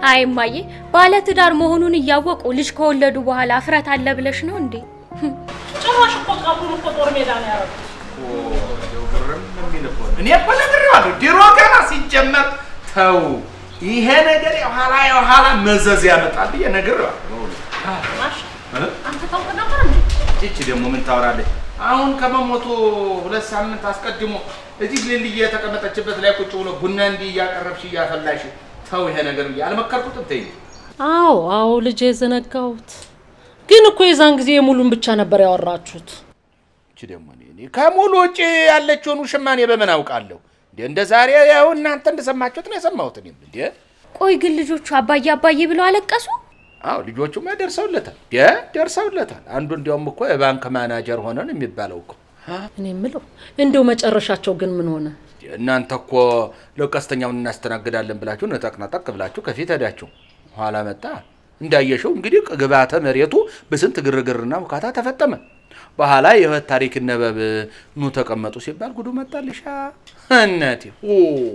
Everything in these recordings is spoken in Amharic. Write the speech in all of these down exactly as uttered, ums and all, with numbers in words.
አይ ማዬ ባለ ትዳር መሆኑን ያወቁ ልጅ ከወለዱ በኋላ አፍረት አለ ብለሽ ነው እንዴ? ጭራሽ እኮ ቀብሩን እኮ ጦር ሜዳ ነው ያደረጉት። ኦ የውግርም የሚልኮ እኔ እኮ ነግሬዋለሁ ድሮ ገና ሲጀመር ተው ይሄ ነገር የኋላ የኋላ መዘዝ ያመጣል ብዬ ነግሬዋለሁ። ማሽ አንተ ታውቅ ነበር እንዴ? እቺ ደግሞ ምን ታወራለች? አሁን ከመሞቱ ሁለት ሳምንት አስቀድሞ እዚህ ልልዬ የተቀመጠችበት ላይ ቁጭ ብሎ ቡና እንዲህ እያቀረብሽ እያፈላሽ ተው ይሄ ነገር ያልመከርኩትም ተይ። አዎ አዎ ልጄ ዘነጋሁት። ግን እኮ የዛን ጊዜ የሙሉን ብቻ ነበር ያወራችሁት። እቺ ደግሞ እኔ ከሙሉ ውጪ ያለችውን ሽማኔ በምን አውቃለሁ? እንዴ እንደ ዛሬ ያው እናንተ እንደሰማችሁት ነው የሰማሁት እኔ እንዴ። ቆይ ግን ልጆቹ አባዬ አባዬ ብለው አለቀሱ? አዎ ልጆቹማ ደርሰውለታል የ ደርሰውለታል። አንዱ እንዲያውም እኮ የባንክ ማናጀር ሆነን የሚባለው እኮ እኔ ምለው እንደው መጨረሻቸው ግን ምን ሆነ? እናንተ እኮ ለቀስተኛውን እናስተናግዳለን ብላችሁ ነጠቅናጠቅ ብላችሁ ከፊት ሄዳችሁ ኋላ መጣ እንዳየሽው እንግዲህ ግባተ መሬቱ በስንት ግርግርና ውካታ ተፈጠመ። በኋላ የህይወት ታሪክ ነበብ ኑ ተቀመጡ ሲባል ጉዱ መጣልሻ እናቴ። ኦ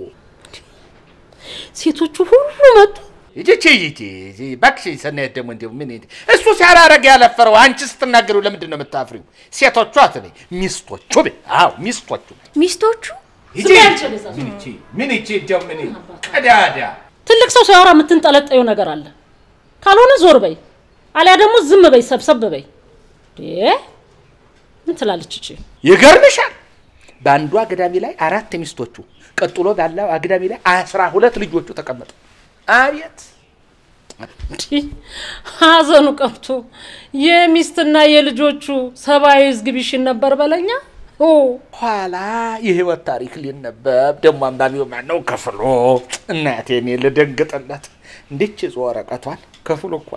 ሴቶቹ ሁሉ መጡ። እጂጂ እጂጂ ባክሽ ሰናየት ደግሞ እንደው ምን እሱ ሲያራረግ ያለፈረው አንቺ ስትናገሩ ለምንድን ነው የምታፍሪው? ሴቶቹ አትበይ ሚስቶቹ በይ። አዎ ሚስቶቹ ሚስቶቹ እጂ ምን እቺ ምን እቺ እንደው ምን ቀዳዳ ትልቅ ሰው ሲያወራ የምትንጠለጠዩ ነገር አለ። ካልሆነ ዞር በይ አልያ ደግሞ ዝም በይ ሰብሰብ በይ። እ ምን ትላለች እቺ? ይገርምሻል ባንዱ አገዳሚ ላይ አራት ሚስቶቹ ቀጥሎ ባለው አገዳሚ ላይ አስራ ሁለት ልጆቹ ተቀመጡ። አቤት ሀዘኑ ቀፍቶ የሚስትና የልጆቹ ሰባይ ዝግቢሽን ነበር በለኛ። ኦ ኋላ የህይወት ታሪክ ሊነበብ ደግሞ አንባቢው ማን ነው ከፍሎ እናቴ እኔ ልደንግጥለት እንዴች ወረቀቷን ከፍሎ እኮ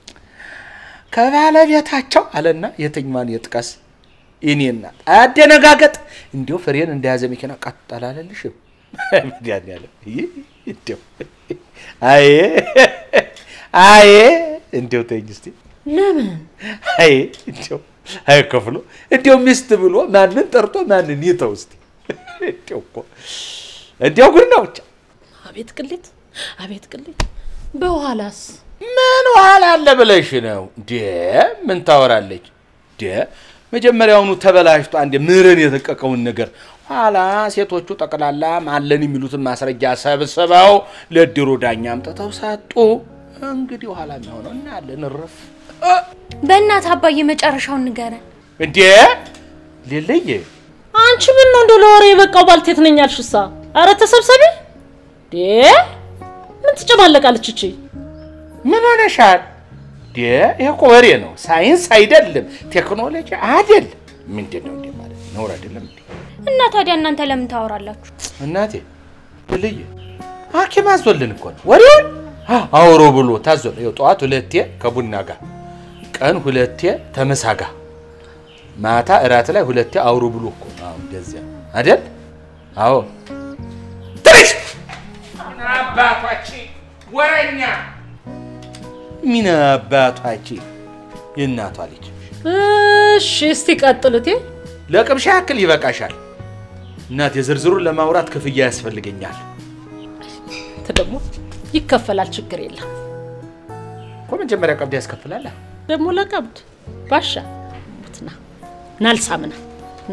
ከባለቤታቸው አለና የትኛዋን የጥቀስ እኔና አደነጋገጥ እንዴው ፍሬን እንደያዘ መኪና ቀጣላለልሽ ያን ያለ ይደው አይ አይ እንዴው ተይስቲ ለምን አይ እንዴው አይ ከፍሎ እንዴው ሚስት ብሎ ማንን ጠርቶ ማንን ይተውስቲ እንዴው እኮ እንዴው ጉድ ነው። አቤት ቅሊት አቤት ቅሊት። በኋላስ ምን ኋላ አለ ብለሽ ነው እንዴ? ምን ታወራለች እንዴ? መጀመሪያውኑ ተበላሽቶ አንዴ ምረን የተቀቀውን ነገር ኋላ ሴቶቹ ጠቅላላ ማለን የሚሉትን ማስረጃ ሰብስበው ለድሮ ዳኛ አምጥተው ሰጡ። እንግዲህ ኋላ ነው እና አለን ረፍ በእናት አባዬ መጨረሻውን ንገረን እንዴ። ለለየ አንቺ ምን ነው እንደው ለወሬ በቃው ባልቴት ነኝ አልሽሳ? አረ ተሰብሰቢ እንዴ። ምን ትጨማለቃለች እቺ? ምን ሆነሻል እንዴ? ይሄ እኮ ወሬ ነው ሳይንስ አይደለም ቴክኖሎጂ አይደለም። ምንድነው እንዴ ማለት ነው አይደለም እንዴ? እና ታዲያ እናንተ ለምን ታወራላችሁ? እናቴ ለለየ ሐኪም አዞልን እኮ ነው ወሬው አውሮ ብሎ ታዞል። ይኸው ጧት ሁለቴ ከቡና ጋር ቀን ሁለቴ ተመሳጋ ማታ እራት ላይ ሁለቴ አውሮ ብሎ እኮ አው እንደዚያ አይደል? አዎ ትሪሽ አባቷቺ ወረኛ ምን አባቷቺ የእናቷ ልጅ። እሺ እስቲ ቀጥልቴ ለቅምሻ ያክል ይበቃሻል። እናቴ ዝርዝሩን ለማውራት ክፍያ ያስፈልገኛል። ተደሞ ይከፈላል ችግር የለም እኮ መጀመሪያ ቀብድ ያስከፍላል። ደሞ ለቀብድ ባሻ ቡትና ናልሳምና ና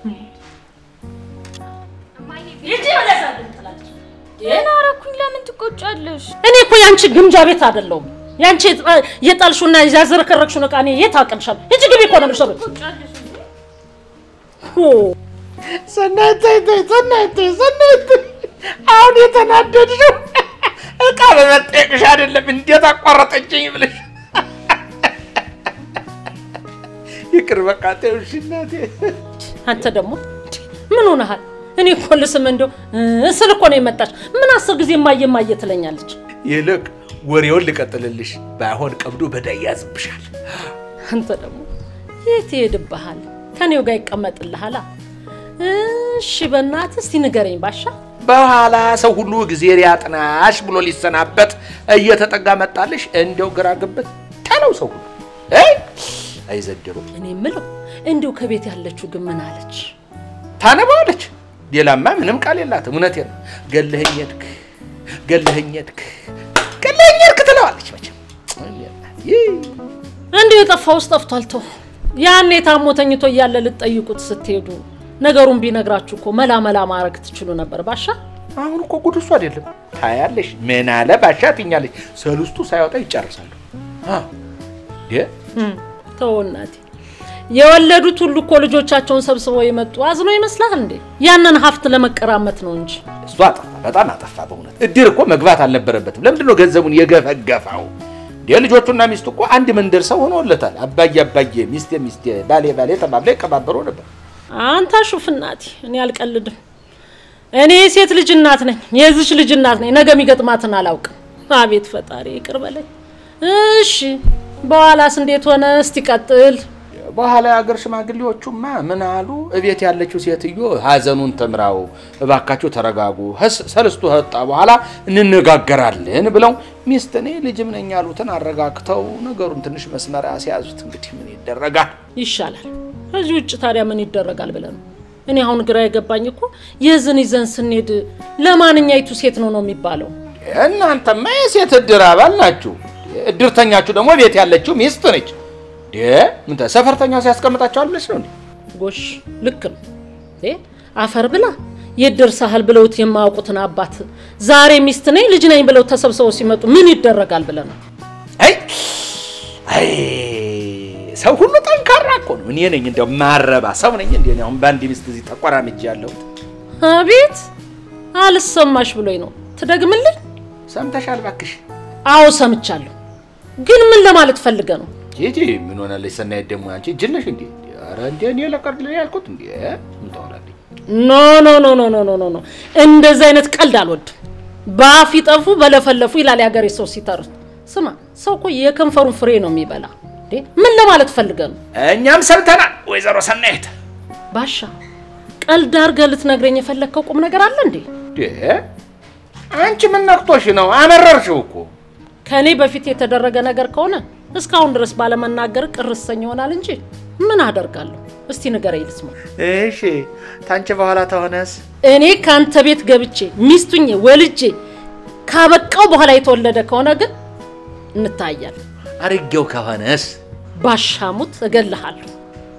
ይጂ ወለሳል እንትላች እና አረኩኝ ለምን ትቆጫለሽ? እኔ እኮ ያንቺ ግምጃ ቤት አይደለም ያንቺ የጣልሹና ያዘረከረክሹ ነው ቃኔ የታቀምሻል እጂ ግቢ እኮ ነው ምሽሩ ኦ ሰናይቴ ሰናይቴ ሰናይቴ አሁን የተናደድሽው እቃ በመጠየቅሽ አይደለም እንዴት አቋረጠችኝ ብለሽ ይቅር በቃ ተውሽ እናቴ። አንተ ደግሞ ምን ሆነሃል? እኔ እኮ ልስም እንደው እስል እኮ ነው የመጣች ምን አስር ጊዜ ማየ ማየ ትለኛለች። ይልቅ ወሬውን ልቀጥልልሽ ባይሆን ቀብዱ በዳይ ያዝብሻል። አንተ ደግሞ የት ሄድብሃል? ከኔው ጋር ይቀመጥልሃል። እሺ በእናትህ እስቲ ንገረኝ ባሻ። በኋላ ሰው ሁሉ እግዚአብሔር ያጥናሽ ብሎ ሊሰናበት እየተጠጋ መጣልሽ እንደው ግራ ግብት ታለው ሰው ሁሉ አይ አይዘደሩ። እኔ ምለው እንደው ከቤት ያለችው ግን ምን አለች? ታነባለች። ሌላማ ምንም ቃል የላትም። እውነቴን ነው። ገለኸኝ ሄድክ ገለኸኝ ሄድክ ገለኸኝ የጠፋውስ ጠፍቷል ተው ያኔ ታሞ ተኝቶ እያለ ልትጠይቁት ስትሄዱ ነገሩን ቢነግራችሁ እኮ መላ መላ ማረግ ትችሉ ነበር ባሻ አሁን እኮ ጉድ እሱ አይደለም ታያለሽ ምን አለ ባሻ ትኛለሽ ሰልስቱ ሳይወጣ ይጨርሳሉ አ ደ ተውናቲ የወለዱት ሁሉ እኮ ልጆቻቸውን ሰብስበው የመጡ አዝኖ ይመስላል እንዴ ያንን ሀፍት ለመቀራመት ነው እንጂ እሱ አጠፋ በጣም አጠፋ በእውነት እድር እኮ መግባት አልነበረበትም ለምንድን ነው ገንዘቡን የገፈገፋው የልጆቹና ሚስቱ እኮ አንድ መንደር ሰው ሆኖለታል አባዬ አባዬ ሚስቴ ሚስቴ ባሌ ባሌ ተባብለው ይከባበሩ ነበር አንተ ሹፍናቲ እኔ አልቀልድም እኔ ሴት ልጅ እናት ነኝ የዚች ልጅ እናት ነኝ ነገ የሚገጥማትን አላውቅም አቤት ፈጣሪ ይቅር በለኝ እሺ በኋላስ እንዴት ሆነ እስቲ ቀጥል በኋላ ያገር ሽማግሌዎቹማ ምን አሉ እቤት ያለችው ሴትዮ ሀዘኑን ተምራው እባካችሁ ተረጋጉ ሰልስቱ ሀጣ በኋላ እንነጋገራለን ብለው ሚስትኔ ልጅም ነኝ ያሉትን አረጋግተው ነገሩን ትንሽ መስመር ያስያዙት እንግዲህ ምን ይደረጋል ይሻላል እዚህ ውጭ ታዲያ ምን ይደረጋል ብለን እኔ አሁን ግራ የገባኝ እኮ የዝን ይዘን ስንሄድ ለማንኛይቱ ሴት ነው ነው የሚባለው እናንተማ የሴት እድር አባል ናችሁ እድርተኛችሁ ደግሞ ቤት ያለችው ሚስት ነች ደ ምን ተሰፈርተኛው ሲያስቀምጣቸዋል ብለሽ ነው እንዴ ጎሽ ልክ ነው እ አፈር ብላ የድር ሳህል ብለውት የማያውቁትን አባት ዛሬ ሚስት ነኝ ልጅ ነኝ ብለው ተሰብስበው ሲመጡ ምን ይደረጋል ብለን አይ አይ ሰው ሁሉ ጠንካራ እኮ ነው እኔ ነኝ እንደው ማረባ ሰው ነኝ እንዴ አሁን ባንዲ ሚስት እዚህ ተቆራምጄ ያለው አቤት አልሰማሽ ብሎኝ ነው ትደግምልኝ ሰምተሻል ባክሽ አው ሰምቻለሁ ግን ምን ለማለት ፈልገ ነው ጂጂ ምን ሆነልሽ ሰናይ ደሞ አንቺ ጅልሽ እንዴ አረ እንዴ እኔ ለቀርድ ላይ ያልኩት እንዴ ምን ታወራለሽ ኖ ኖ ኖ ኖ ኖ ኖ ኖ እንደዛ አይነት ቀልድ አልወድ ባፍ ይጠፉ በለፈለፉ ይላል ያገሬ ሰው ሲተርት ስማ ሰው እኮ የከንፈሩን ፍሬ ነው የሚበላ እንዴ ምን ለማለት ፈልገ ነው እኛም ሰምተናል ወይዘሮ ሰናይት ባሻ ቀልድ አርገህ ልትነግረኝ የፈለከው ቁም ነገር አለ እንዴ ዴ አንቺ ምን ነክቶሽ ነው አመረርሽው እኮ ከኔ በፊት የተደረገ ነገር ከሆነ እስካሁን ድረስ ባለመናገር ቅርሰኝ ይሆናል እንጂ ምን አደርጋለሁ እስቲ ንገረኝ ልስማ እሺ ታንቺ በኋላ ተሆነስ እኔ ካንተ ቤት ገብቼ ሚስቱኝ ወልጄ ካበቃው በኋላ የተወለደ ከሆነ ግን እንታያለን አርጌው ከሆነስ ባሻሙት እገልሃለሁ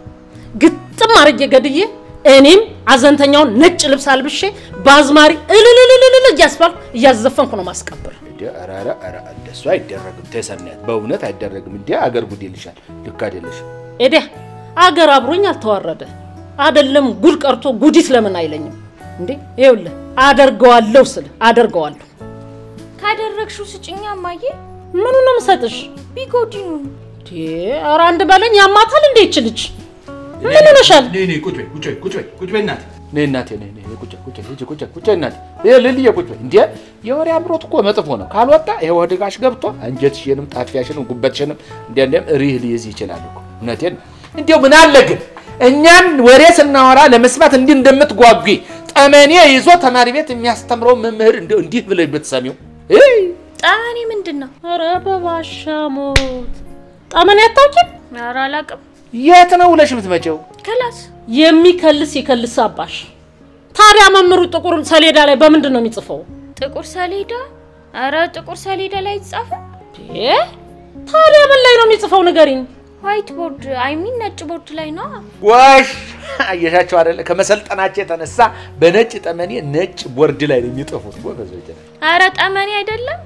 ግጥም አርጌ ገድዬ እኔም አዘንተኛውን ነጭ ልብስ አልብሼ ባዝማሪ እልልልልል ያስባል ያዘፈንኩ ነው ማስቀበር አራራ አራ እንደሱ አይደረግም ተሰናት በእውነት አይደረግም እንዴ አገር ጉድ ይልሻል ልክ አይደለሽ እዴ አገር አብሮኝ አልተዋረደ አይደለም ጉድ ቀርቶ ጉዲት ለምን አይለኝም እንዴ ይኸውልህ አደርገዋለሁ ስለ አደርገዋለሁ ካደረግሽው ስጭኛ ማዬ ምኑ ነው መሰጥሽ ቢጎዲኑ ዲ አራ አንድ ባለኝ ያማታል እንዴ ይችልሽ ምን ሆነሻል ነይ ነይ ቁጭ በይ ቁጭ በይ ቁጭ በይ ቁጭ በይ እናቴ ነይ እናቴ ነይ ነይ ቁጭ ቁጭ ቁጭ ቁጭ ቁጭ እናቴ ለልልዬ ቁጭ በይ እንዴ የወሬ አምሮት እኮ መጥፎ ነው ካልወጣ ይሄ ወድጋሽ ገብቶ አንጀትሽንም ጣፊያሽንም ጉበትሽንም እንደንደም ሪህ ሊይዝ ይችላል እኮ እነቴን እንዴው ምን አለ ግን እኛን ወሬ ስናወራ ለመስማት እንዴ እንደምትጓጉ ጠመኔ ይዞ ተማሪ ቤት የሚያስተምረው መምህር እንደው እንዲህ ብለሽ ብትሰሚው እይ ጠመኔ ምንድነው አረ በባሻሞት ጠመኔ አታውቂም አረ አላቅም የት ነው ለሽ የምትመጪው ክላስ የሚከልስ ይከልስ አባሽ ታዲያ መምሩ ጥቁር ሰሌዳ ላይ በምንድን ነው የሚጽፈው ጥቁር ሰሌዳ አረ ጥቁር ሰሌዳ ላይ ይጻፈ እ ታዲያ ምን ላይ ነው የሚጽፈው ንገሪኝ ዋይት ቦርድ አይ ሚን ነጭ ቦርድ ላይ ነው ዋሽ አየሻቸው አይደለ ከመሰልጠናቸው የተነሳ በነጭ ጠመኔ ነጭ ቦርድ ላይ ነው የሚጽፉት ጎበዝ ወጀነ አረ ጠመኔ አይደለም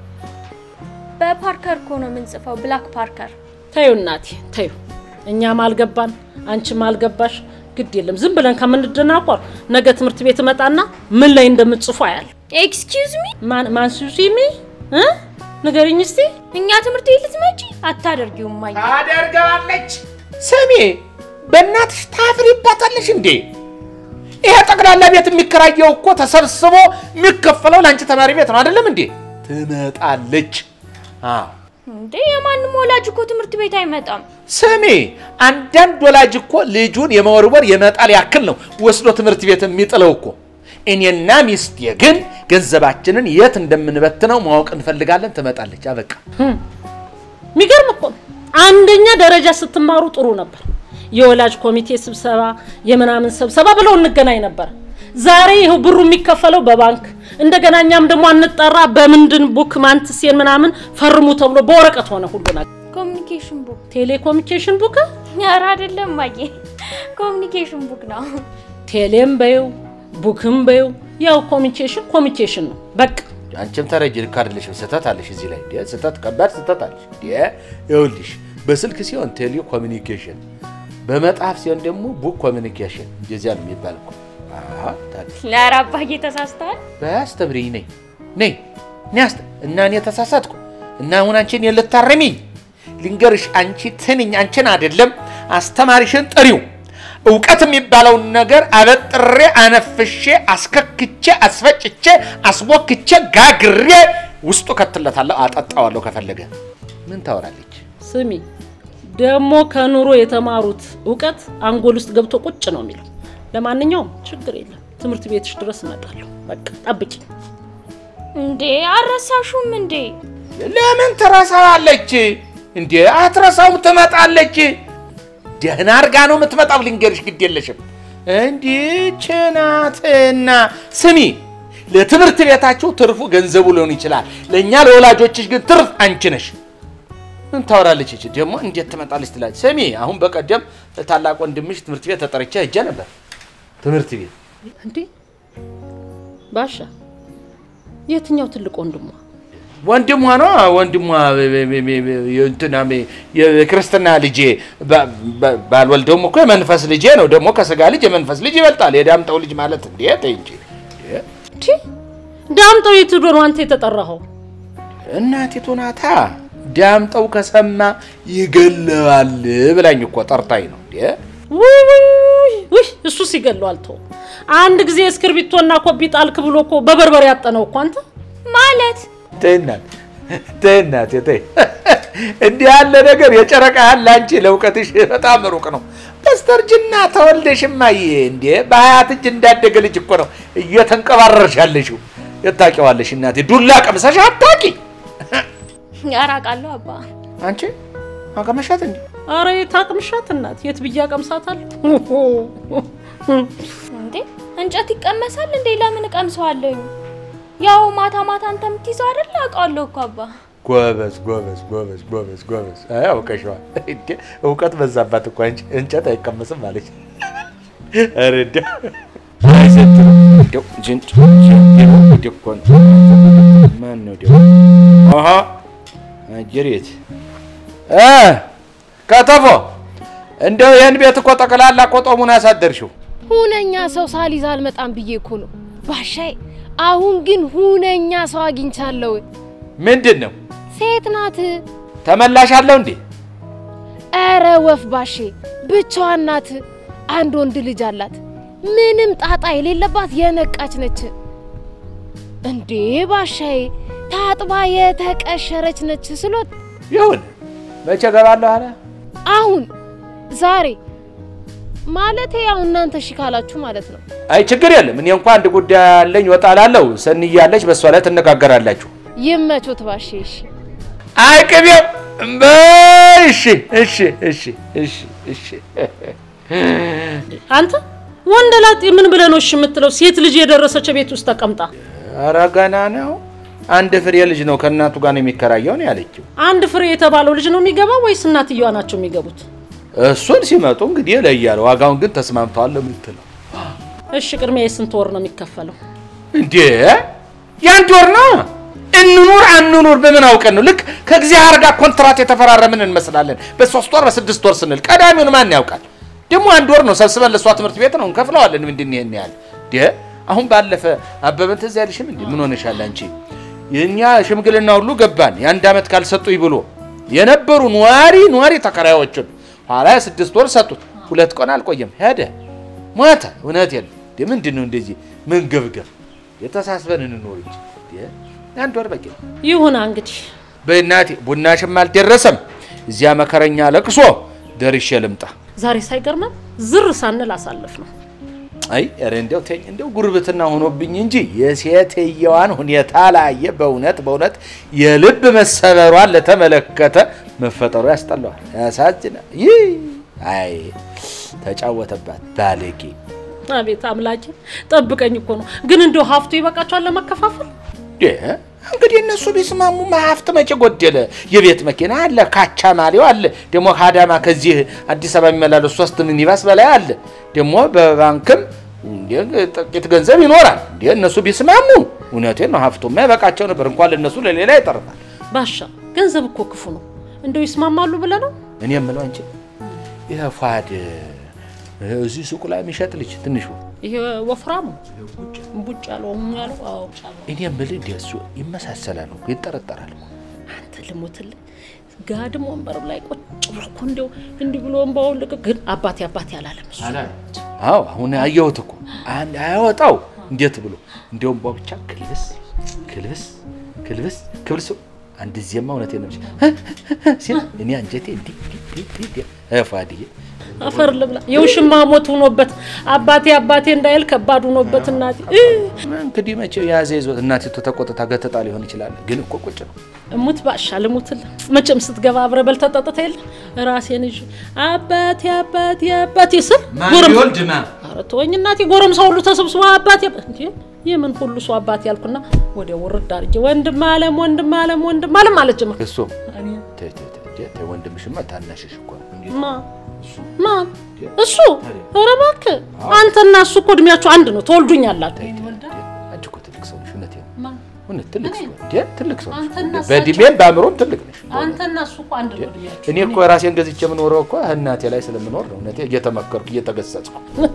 በፓርከር እኮ ነው የምንጽፈው ብላክ ፓርከር ታዩ እናቴ ታዩ እኛ ማልገባን አንቺ ማልገባሽ ግድ የለም ዝም ብለን ከመንደናቆር ነገ ትምርት ቤት መጣና ምን ላይ እንደምጽፉ አያል ኤክስኪውዝ ሚ ማን ማን ሱሲሚ እ ንገሪኝ እስቲ እኛ ትምርት ቤት ልትመጪ አታደርጊው ማይ ታደርጋለች ስሚ በእናትሽ ታፍሪባታለሽ እንዴ ይሄ ጠቅላላ ቤት የሚከራየው እኮ ተሰብስቦ የሚከፈለው ላንቺ ተማሪ ቤት ነው አይደለም እንዴ ትመጣለች አዎ እንዴ የማንም ወላጅ እኮ ትምርት ቤት አይመጣም ስሚ አንዳንድ ወላጅ እኮ ልጁን የመወርወር የመጣል ያክል ነው ወስዶ ትምርት ቤት የሚጥለው እኮ እኔና ሚስቴ ግን ገንዘባችንን የት እንደምንበትነው ማወቅ እንፈልጋለን ትመጣለች አበቃ ሚገርም እኮ አንደኛ ደረጃ ስትማሩ ጥሩ ነበር የወላጅ ኮሚቴ ስብሰባ የመናምን ስብሰባ ብለው እንገናኝ ነበር ዛሬ ይሄው ብሩ የሚከፈለው በባንክ እንደገናኛም ደግሞ አንጠራ በምንድን ቡክ ማንትሲን ምናምን ፈርሙ ተብሎ በወረቀት ሆነ ሁሉ ነገር ኮሙኒኬሽን ቡክ ቴሌኮሙኒኬሽን ቡክ ያራ አይደለም ማዬ ኮሙኒኬሽን ቡክ ነው ቴሌም በዩ ቡክም በዩ ያው ኮሙኒኬሽን ኮሙኒኬሽን ነው በቃ አንቺም ተረጅል ካርልሽ ሰተት አለሽ እዚህ ላይ ዲያ ሰተት ከባድ ሰተት አለሽ ዲያ ይኸውልሽ በስልክ ሲሆን ቴሌ ኮሙኒኬሽን በመጣፍ ሲሆን ደግሞ ቡክ ኮሙኒኬሽን እንደዚያ ነው የሚባልኩ አሃ ታዲያ ለራባዬ ተሳስተሃል በአስተብሪኝ ነኝ ነኝ ነስተ እና እኔ ተሳሳትኩ እና አሁን አንቺን የልታረሚ ልንገርሽ አንቺ ትንኝ አንቺን አይደለም አስተማሪሽን ጥሪው ዕውቀት የሚባለው ነገር አበጥሬ አነፍሼ አስከክቼ አስፈጭቼ አስቦክቼ ጋግሬ ውስጡ ከተለታለሁ አጣጣዋለሁ ከፈለገ ምን ታወራለች ስሚ ደሞ ከኑሮ የተማሩት ዕውቀት አንጎል ውስጥ ገብቶ ቁጭ ነው የሚለው ለማንኛውም ችግር የለም ትምህርት ቤትሽ ድረስ እመጣለሁ በቃ ጠብቂ እንዴ አረሳሹም እንዴ ለምን ተራሳለች እንዴ አትራሳው ተመጣለች ደህና አርጋ ነው የምትመጣው ልንገርሽ ግድ የለሽም እንዴ ቸናትና ስሚ ለትምህርት ቤታችሁ ትርፉ ገንዘቡ ሊሆን ይችላል ለኛ ለወላጆችሽ ግን ትርፍ አንቺ ነሽ ምን ታወራለች እቺ ደግሞ እንዴት ትመጣለች ትላለች ስሚ አሁን በቀደም ታላቅ ወንድምሽ ትምህርት ቤት ተጠርቼ ሄጄ ነበር ትምህርት ቤት እንዴ ባሻ የትኛው ትልቅ ወንድሟ ወንድሟ ነው ወንድሟ የእንትና የክርስቲና ልጅ ባልወልደውም እኮ መንፈስ ልጅ ነው ደግሞ ከስጋ ልጅ መንፈስ ልጅ ይበልጣል የዳምጠው ልጅ ማለት እንዴት እንጂ እቺ ዳምጠው ይትዶ ነው አንተ የተጠራኸው እናቲቱ ናታ ዳምጠው ከሰማ ይገለዋል ብላኝ እኮ ጠርታኝ ነው እንዴ ውይ ውይ እሱ ሲገለው አልተው አንድ ጊዜ እስክርቢቶና ኮፒ ጣልክ ብሎ እኮ በበርበሬ ያጠነው እኮ አንተ ማለት ተናት ተናት ተይ እንዴ ያለ ነገር የጨረቃ ያለ አንቺ ለውቀትሽ በጣም ሩቅ ነው በስተርጅና ተወልደሽማዬ እንዴ በሀያት እጅ እንዳደገ ልጅ እኮ ነው እየተንቀባረርሻለሽው የታቂዋለሽ እናቴ ዱላ ቀምሰሽ አታቂ ያራቃለሁ አባ አንቺ አቀመሻት እንዴ አረ ታቅምሻት እናት የት ብያ ቀምሳታለሁ እንዴ እንጨት ይቀመሳል እንዴ ለምን ቀምሰዋለሁ ያው ማታ ማታ አንተም ትይዘው አይደል አውቃለሁ እኮ አባ ጎበዝ ጎበዝ ጎበዝ ጎበዝ ጎበዝ አያው ከሽዋ እንዴ ዕውቀት በዛባት እኮ አንቺ እንጨት አይቀመስም ማለት አረዳ አይሰጥ ደው ጅንጭ ጅንጭ ደቆን ማን ነው ደው አሃ አጀሪት አ ከተፎ እንደው የን ቤት እኮ ተቀላላ ቆጦሙን ያሳደርሽው ሁነኛ ሰው ሳሊዝ አልመጣም ብዬ እኮ ነው ባሻይ አሁን ግን ሁነኛ ሰው አግኝቻለሁ ምንድነው ሴት ናት ተመላሻለሁ እንዴ አረ ወፍ ባሼ ብቻዋን ናት አንድ ወንድ ልጅ አላት ምንም ጣጣ የሌለባት የነቃች ነች እንዴ ባሻይ ታጥባ የተቀሸረች ነች ስሎት ይሁን መቼ ገባለሁ አለ አሁን ዛሬ ማለት ያው እናንተ ሽካላችሁ ማለት ነው አይ ችግር የለም እኔ እንኳን አንድ ጉዳይ አለኝ ወጣላለሁ ሰንያለች በሷ ላይ ተነጋገራላችሁ ይመቾት ባሼ እሺ አይ ቅቤው እሺ እሺ እሺ እሺ እሺ አንተ ወንደላጥ ምን ብለ ነው እሺ የምትለው ሴት ልጅ የደረሰች ቤት ውስጥ ተቀምጣ አራጋና ነው አንድ ፍሬ ልጅ ነው ከናቱ ጋር ነው የሚከራየው ነው ያለችው አንድ ፍሬ የተባለው ልጅ ነው የሚገባው ወይስ እናትየዋ ናቸው የሚገቡት እሱን ሲመጡ እንግዲህ ለያለ ዋጋውን ግን ተስማምተዋል ለምትለው እሺ ቅድሜ የስንት ወር ነው የሚከፈለው እንዴ ያንድ ወር ነው እንኑር አንኑር በምን አውቀን ነው ልክ ከእግዚአብሔር ጋር ኮንትራት የተፈራረምን እንመስላለን በሶስት ወር በስድስት ወር ስንል ቀዳሚውን ማን ያውቃል ደሞ አንድ ወር ነው ሰብስበን ለሷ ትምህርት ቤት ነው እንከፍለዋለን ምንድን ይሄን ያህል ደ አሁን ባለፈ አበበን ተዛልሽም እንዴ ምን ሆነሻል አንቺ የኛ ሽምግልና ሁሉ ገባን የአንድ አመት ካልሰጡኝ ብሎ የነበሩ ኗሪ ኗሪ ተከራዮችን ኋላ ስድስት ወር ሰጡት ሁለት ቀን አልቆየም ሄደ ሞተ እውነት የለም ደ ምንድነው እንደዚህ ምን ገብገብ የተሳስበን እንኖር እንጂ አንድ ወር በቂ ይሁን እንግዲህ በእናቴ ቡናሽም አልደረሰም እዚያ መከረኛ ለቅሶ ደርሼ ልምጣ ዛሬ ሳይገርመን ዝር ሳንል አሳልፍ ነው አይ አረ እንደው ተኝ እንደው ጉርብትና ሆኖብኝ እንጂ የሴትየዋን ሁኔታ ላይ በእውነት በእውነት የልብ መሰበሯን ለተመለከተ መፈጠሩ ያስጠላዋል ያሳዝናል ይይ አይ ተጫወተባት ባለጌ አቤት አምላኬ ጠብቀኝ እኮ ነው ግን እንደው ሀፍቱ ይበቃቻል ለመከፋፈል ደ እንግዲህ እነሱ ቢስማሙ ማፍት መቼ ጎደለ የቤት መኪና አለ ካቻ ማሊው አለ ደሞ ሃዳማ ከዚህ አዲስ አበባ የሚመላለስ ሶስት ሚኒባስ በላይ አለ ደሞ በባንክም እንዴ ጥቂት ገንዘብ ይኖራል እንዴ እነሱ ቢስማሙ እውነቴን ነው ሀፍቱማ ያበቃቸው ነበር እንኳን ለነሱ ለሌላ ይጠርፋል ባሻ ገንዘብ እኮ ክፉ ነው እንደው ይስማማሉ ብለ ነው እኔ የምለው አንቺ ይሄ ፋድ እዚህ ሱቅ ላይ የሚሸጥ ልጅ ትንሹ ይሄ ወፍራሙ ቡጭ ያለው ያለው አው እኔ የምልህ እንደሱ ይመሳሰላሉ ይጠረጠራሉ አንተ ልሞትል ጋድም ወንበር ላይ ቁጭ ብሎ እንደው እንዲ ብሎ ወንባው ልክ ግን አባቴ አባቴ አላለም እሱ አዎ አሁን አየሁት እኮ አንድ አያወጣው እንዴት ብሎ እንደውም ባብቻ ክልስ ክልስ ክልስ ክልስ አንድ ዚያማ እውነቴ ነው ሲል እኔ አንጀቴ እንዲ እንዲ እንዲ አፋዲዬ አፈር ልብላ የውሽማ ሞት ሆኖበት አባቴ አባቴ እንዳይል ከባድ ሆኖበት እናቴ እንግዲህ መቼ ያዘ ይዞት እናቴቱ ተቆጥታ ገተጣ ሊሆን ይችላል ግን እኮ ቁጭ ነው እሙት ባሻ ልሙትል መቼም ስትገባ አብረበል ተጠጥተ ይል ራሴን እጂ አባቴ አባቴ አባቴ ስል ጎረም ወልድማ አረቶኝ እናቴ ጎረም ሰው ሁሉ ተሰብስቦ አባቴ እንዴ የምን ሁሉ ሰው አባቴ ያልኩና ወደ ወርድ አርጌ ወንድም አለም ወንድም አለም ወንድም አለም ማለት ጀመረ እሱ ተይ ተይ ተይ ወንድምሽማ ታናሽሽ እኮ ማ ማ እሱ አረባክ አንተና እሱ እኮ እድሜያችሁ አንድ ነው ተወልዱኛላችሁ አንቺ እኮ ትልቅ ሰው ነሽ እውነቴን ነው እውነት ትልቅ ሰው ደ ትልቅ ሰው በዲሜም ባምሮም ትልቅ ነሽ አንተና እሱ እኮ አንድ ነው እድሜያችሁ እኔ እኮ ራሴን ገዝቼ ምን ወረው እኮ እናቴ ላይ ስለምኖር ነው እውነቴ እየተመከርኩ እየተገሰጽኩ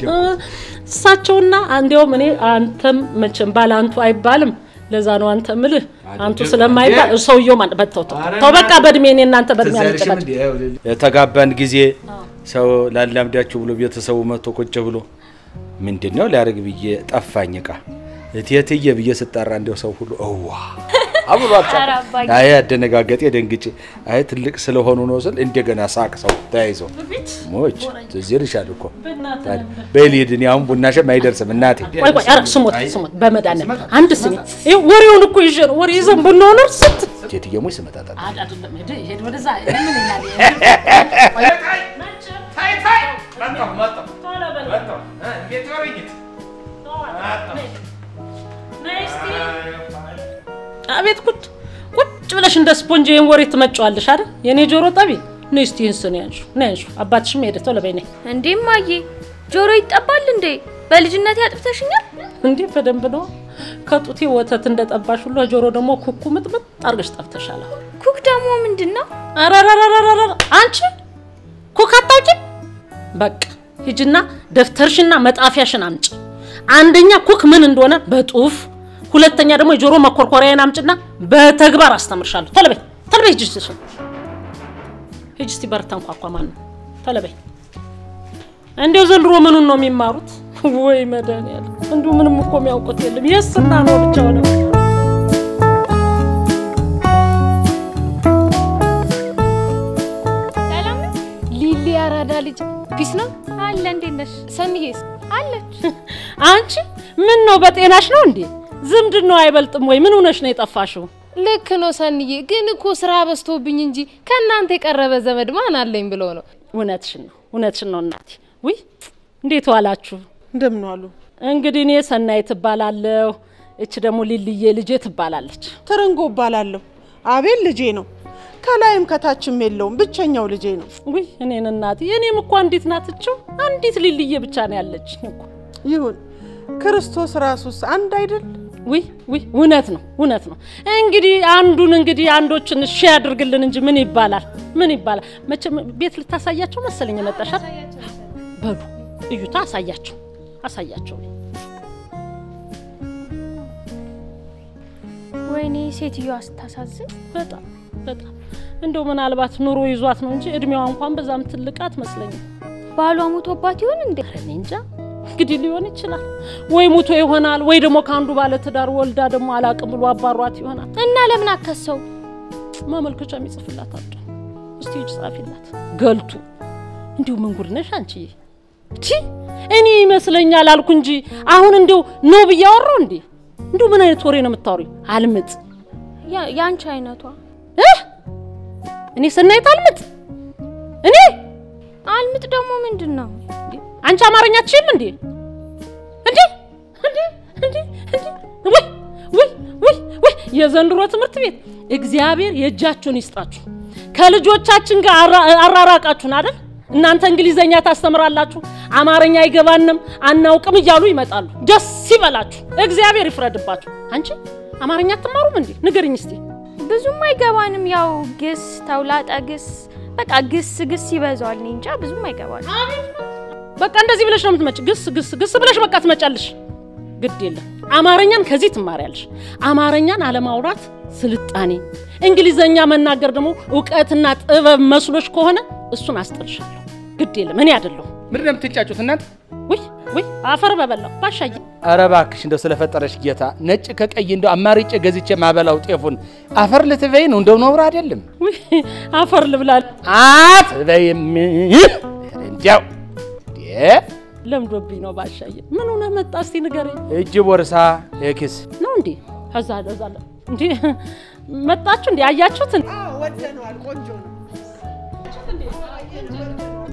እሳቸውና አንዴውም እኔ አንተም መቼም ባላንቱ አይባልም ለዛ ነው አንተ ምልህ አንቱ ስለማይባል ሰውየው ማለት በተው ተው በቃ በእድሜ እኔ እናንተ በእድሜ አንጨባጭ ተጋባን ጊዜ ሰው ላላምዳችሁ ብሎ ቤተሰቡ መጥቶ ቁጭ ብሎ ምንድነው ሊያርግ ብዬ ጠፋኝቃ እቴትዬ ብዬ ስጣራ እንደው ሰው ሁሉ አዋ አብሏቻ አይ አደነጋገጤ ደንግጬ አይ ትልቅ ስለሆኑ ነው ስል እንደገና ሳቅ ሰው ታይዞ ሞች ትዝርሻል እኮ በሊድኒ አሁን ቡናሽም አይደርስም እናቴ ቆይ ቆይ አረ ስሞት ስሞት በመዳነ አንድ ስኒ ይሄ ወሬውን እኮ ይዤ ነው ወሬ ይዘን ቡናውን እርስት እቴትዬ ሞች ስመጣጣ አይደለም ሄድ ሄድ ወደዛ ምን ይላል ታይ ታይ መጣው መጣው መጣው እንዴት ወሬኝት አቤት ቁጭ ቁጭ ብለሽ እንደ ስፖንጅ የን ወሬ ትመጫዋለሽ አይደል የኔ ጆሮ ጠቢ ነስቲ እንስን ያንሹ ነንሹ አባትሽም ሄደተው ለበይኔ እንዴ ማዬ ጆሮ ይጠባል እንዴ በልጅነት ያጥፍተሽኛል እንዴ በደንብ ነው ከጡቴ ወተት እንደጠባሽ ሁሉ ጆሮ ደግሞ ኩኩ ምጥምጥ አርገሽ ጠፍተሻል ኩክ ደግሞ ምንድነው አራራራራራ አንቺ ኩክ አጣውቂ በቃ ሂጅና ደፍተርሽና መጣፊያሽን አምጪ አንደኛ ኩክ ምን እንደሆነ በጡፍ ሁለተኛ ደግሞ የጆሮ መኮርኮሪያን አምጪና በተግባር አስተምርሻለሁ ተለበይ ተለበይ ጅጅሽ ሂጅስቲ በርታን ቋቋ ማን ተለበይ እንደው ዘንድሮ ምኑን ነው የሚማሩት ወይ መዳንያል እንደው ምንም እኮ የሚያውቁት የለም የስና ነው ብቻ ነው ሰላም ሊሊ አራዳ ልጅ ፒስ ነው አለ እንዴ ነሽ ሰኒዬስ አለች አንቺ ምን ነው በጤናሽ ነው እንዴ ዝምድናው አይበልጥም ወይ ምን ሆነሽ ነው የጠፋሽው ልክ ነው ሰኒዬ ግን እኮ ስራ በስቶብኝ እንጂ ከናንተ የቀረበ ዘመድ ማን አለኝ ብሎ ነው እውነትሽን ነው እውነትሽን ነው እናቴ ወይ እንዴት ዋላችሁ እንደምን ዋሉ እንግዲህ እኔ ሰናይ ትባላለሁ እቺ ደግሞ ሊልዬ ልጄ ትባላለች ተረንጎ ባላለሁ አቤል ልጄ ነው ከላይም ከታችም የለውም ብቸኛው ልጄ ነው ወይ እኔን እናቴ እኔም እኮ አንዲት ናትቸው አንዲት ሊልዬ ብቻ ነው ያለችኝ እኮ ይሁን ክርስቶስ ራሱስ አንድ አይደል ወይ ወይ እውነት ነው እውነት ነው እንግዲህ አንዱን እንግዲህ አንዶችን እሺ ያድርግልን እንጂ ምን ይባላል ምን ይባላል መቼም ቤት ልታሳያቸው መሰለኝ መጣሻል በሉ እዩታ አሳያቸው አሳያቸው ወይኔ ሴትዮዋ ስታሳዝን በጣም በጣም እንደው ምናልባት ኑሮ ይዟት ነው እንጂ እድሜዋ እንኳን በዛም ትልቃት መስለኝ ባሏ ሞቶባት ይሆን እንዴ እኔ እንጃ እንግዲህ ሊሆን ይችላል ወይ ሙቶ ይሆናል ወይ ደግሞ ካንዱ ባለ ትዳር ወልዳ ደግሞ አላቅም ብሎ አባሯት ይሆናል እና ለምን አከሰው ማመልከቻ የሚጽፍላት አጣ እስቲ እጅ ጻፊላት ገልቱ እንዴው ምን ጉድ ነሽ አንቺ እቺ እኔ ይመስለኛል አልኩ እንጂ አሁን እንደው ነው ብያወራው እንዴ እንደው ምን አይነት ወሬ ነው የምታወሪው አልምጥ ያ ያንቺ አይነቷ እ እኔ ሰናይት አልምጥ እኔ አልምጥ ደግሞ ምንድነው አንቺ አማርኛ አትችይም እንዴ እንዴ እንዴ እንዴ ወይ ወይ ወይ ወይ የዘንድሮ ትምህርት ቤት እግዚአብሔር የእጃችሁን ይስጣችሁ ከልጆቻችን ጋር አራራቃችሁን አይደል እናንተ እንግሊዘኛ ታስተምራላችሁ አማርኛ አይገባንም አናውቅም እያሉ ይመጣሉ ደስ ይበላችሁ እግዚአብሔር ይፍረድባችሁ አንቺ አማርኛ አትማሩም እንዴ ንገሪኝ እስቲ ብዙም አይገባንም ያው ግስ ተውላጠ ግስ በቃ ግስ ግስ ይበዛል እንጂ ብዙም አይገባንም በቃ እንደዚህ ብለሽ ነው የምትመጪ ግስ ግስ ግስ ብለሽ በቃ ትመጫለሽ ግድ የለም አማርኛን ከዚህ ትማሪያለሽ አማርኛን አለማውራት ስልጣኔ እንግሊዘኛ መናገር ደግሞ ዕውቀትና ጥበብ መስሎሽ ከሆነ እሱን አስጥልሻለሁ ግድ የለም እኔ አይደለሁ ምንድነው የምትጫጩት እናንተ ወይ ወይ አፈር በበላው ባሻዬ ኧረ እባክሽ እንደው ስለፈጠረሽ ጌታ ነጭ ከቀይ እንደው አማርጬ ገዝቼ ማበላው ጤፉን አፈር ልትበይ ነው እንደው ነው አይደለም ወይ አፈር ልብላል አትበይም እንዴው እ ለምዶብኝ ነው ባሻዬ ምን ሆነ መጣ እስቲ ንገረኝ እጅ ቦርሳ ኤክስ ነው እንዴ ከዛ ደዛ እንዴ መጣችሁ እንዴ አያችሁት አዎ ወደነዋል ቆንጆ ነው